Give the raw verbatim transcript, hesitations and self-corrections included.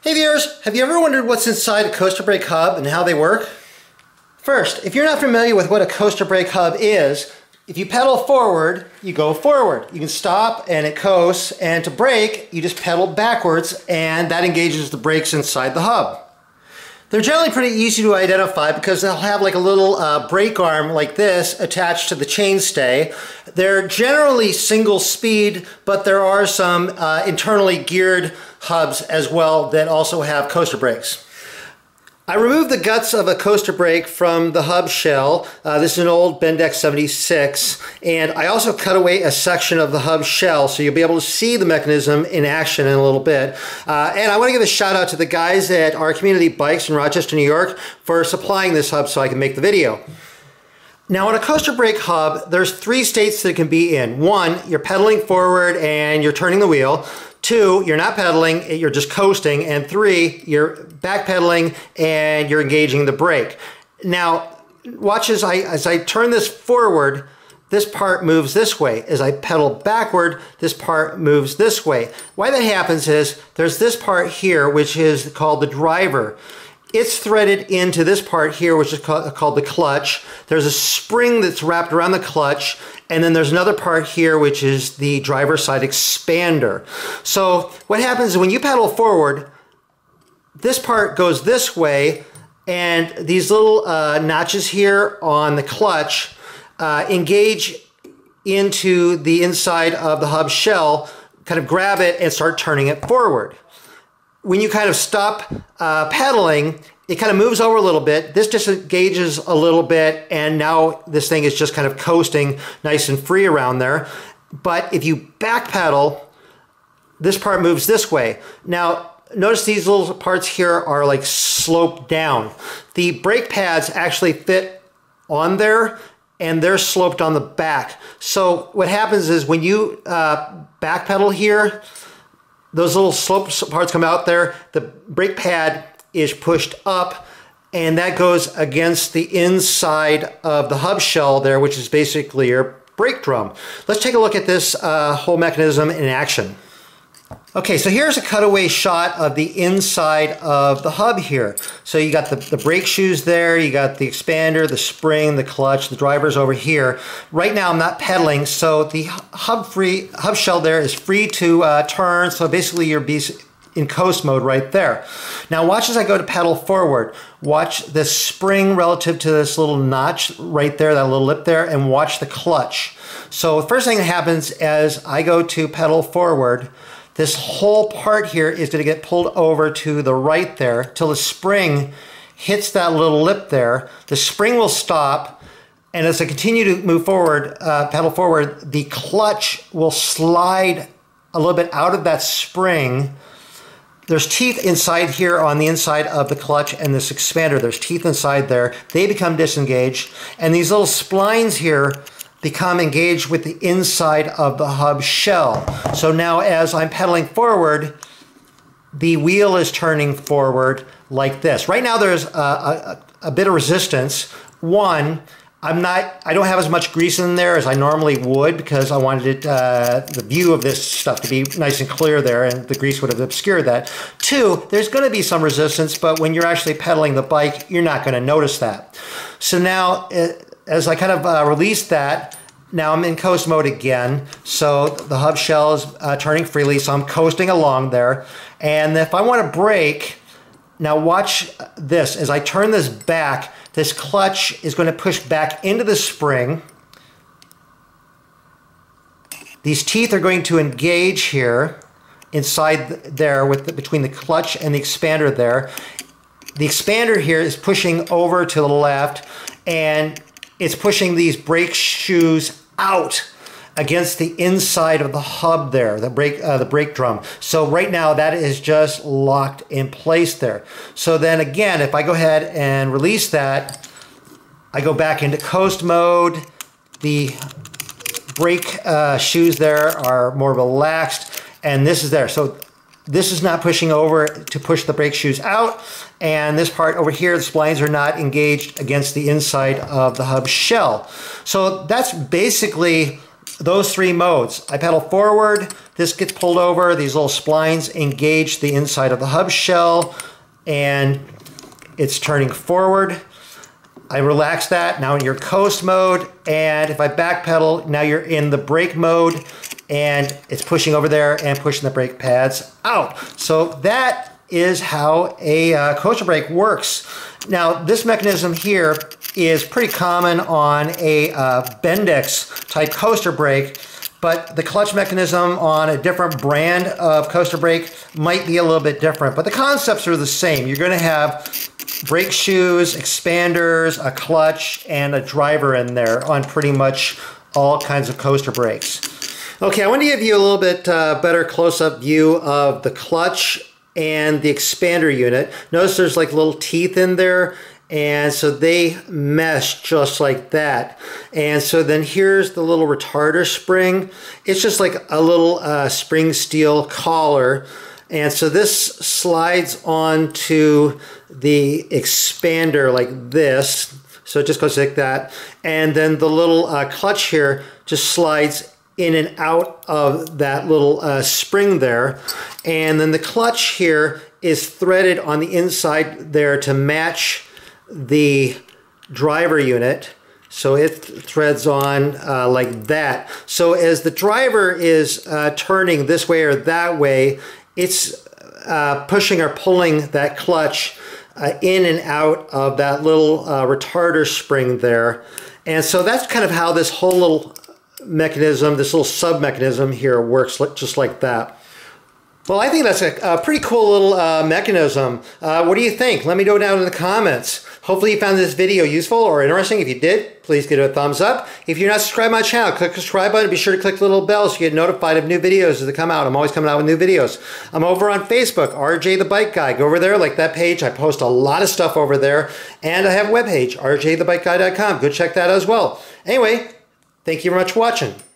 Hey viewers, have you ever wondered what's inside a coaster brake hub and how they work? First, if you're not familiar with what a coaster brake hub is, if you pedal forward, you go forward. You can stop and it coasts, and to brake, you just pedal backwards and that engages the brakes inside the hub. They're generally pretty easy to identify because they'll have like a little uh, brake arm like this attached to the chainstay. They're generally single speed, but there are some uh, internally geared hubs as well that also have coaster brakes. I removed the guts of a coaster brake from the hub shell. Uh, this is an old Bendix seventy-six, and I also cut away a section of the hub shell so you'll be able to see the mechanism in action in a little bit. Uh, and I want to give a shout out to the guys at Our Community Bikes in Rochester, New York for supplying this hub so I can make the video. Now on a coaster brake hub, there's three states that it can be in. One, you're pedaling forward and you're turning the wheel. Two, you're not pedaling, you're just coasting. And three, you're backpedaling and you're engaging the brake. Now, watch as I, as I turn this forward, this part moves this way. As I pedal backward, this part moves this way. Why that happens is there's this part here, which is called the driver. It's threaded into this part here, which is called, called the clutch. There's a spring that's wrapped around the clutch, and then there's another part here, which is the driver's side expander. So what happens is when you pedal forward, this part goes this way, and these little uh, notches here on the clutch uh, engage into the inside of the hub shell, kind of grab it and start turning it forward. When you kind of stop uh, pedaling, it kind of moves over a little bit. This disengages a little bit, and now this thing is just kind of coasting nice and free around there. But if you backpedal, this part moves this way. Now, notice these little parts here are like sloped down. The brake pads actually fit on there, and they're sloped on the back. So what happens is when you uh, backpedal here, those little slope parts come out there, the brake pad is pushed up, and that goes against the inside of the hub shell there, which is basically your brake drum. Let's take a look at this uh, whole mechanism in action. Okay, so here's a cutaway shot of the inside of the hub here. So you got the, the brake shoes there, you got the expander, the spring, the clutch, the driver's over here. Right now I'm not pedaling, so the hub free hub shell there is free to uh, turn, so basically you're in coast mode right there. Now watch as I go to pedal forward. Watch this spring relative to this little notch right there, that little lip there, and watch the clutch. So the first thing that happens as I go to pedal forward, this whole part here is going to get pulled over to the right there till the spring hits that little lip there. The spring will stop, and as I continue to move forward, uh, pedal forward, the clutch will slide a little bit out of that spring. There's teeth inside here on the inside of the clutch and this expander. There's teeth inside there. They become disengaged, and these little splines here become engaged with the inside of the hub shell. So now as I'm pedaling forward, the wheel is turning forward like this. Right now there's a, a, a bit of resistance. One, I'm not, I don't have as much grease in there as I normally would because I wanted it, uh, the view of this stuff to be nice and clear there, and the grease would have obscured that. Two, there's going to be some resistance, but when you're actually pedaling the bike, you're not going to notice that. So now, it, as I kind of uh, release that, now I'm in coast mode again. So the hub shell is uh, turning freely, so I'm coasting along there. And if I want to brake, now watch this. As I turn this back, this clutch is going to push back into the spring. These teeth are going to engage here inside there with the, between the clutch and the expander there. The expander here is pushing over to the left, and it's pushing these brake shoes out against the inside of the hub there, the brake, uh, the brake drum. So right now that is just locked in place there. So then again, if I go ahead and release that, I go back into coast mode. The brake uh, shoes there are more relaxed, and this is there. So this is not pushing over to push the brake shoes out, and this part over here, the splines are not engaged against the inside of the hub shell. So that's basically those three modes. I pedal forward, this gets pulled over, these little splines engage the inside of the hub shell, and it's turning forward. I relax that, now in your coast mode, and if I backpedal, now you're in the brake mode, and it's pushing over there and pushing the brake pads out. So that is how a uh, coaster brake works. Now this mechanism here is pretty common on a uh, Bendix type coaster brake, but the clutch mechanism on a different brand of coaster brake might be a little bit different, but the concepts are the same. You're going to have brake shoes, expanders, a clutch, and a driver in there on pretty much all kinds of coaster brakes. Okay, I want to give you a little bit uh, better close-up view of the clutch and the expander unit. Notice there's like little teeth in there, and so they mesh just like that. And so then here's the little retarder spring. It's just like a little uh, spring steel collar. And so this slides onto the expander like this. So it just goes like that. And then the little uh, clutch here just slides in and out of that little uh, spring there. And then the clutch here is threaded on the inside there to match the driver unit. So it threads on uh, like that. So as the driver is uh, turning this way or that way, it's uh, pushing or pulling that clutch uh, in and out of that little uh, retarder spring there. And so that's kind of how this whole little mechanism, this little sub mechanism here works, just like that. Well, I think that's a, a pretty cool little uh, mechanism. Uh, what do you think? Let me know down in the comments. Hopefully you found this video useful or interesting. If you did, please give it a thumbs up. If you're not subscribed to my channel, click the subscribe button. Be sure to click the little bell so you get notified of new videos as they come out. I'm always coming out with new videos. I'm over on Facebook, R J the Bike Guy. Go over there, like that page. I post a lot of stuff over there. And I have a webpage, R J the bike guy dot com. Go check that out as well. Anyway, thank you very much for watching.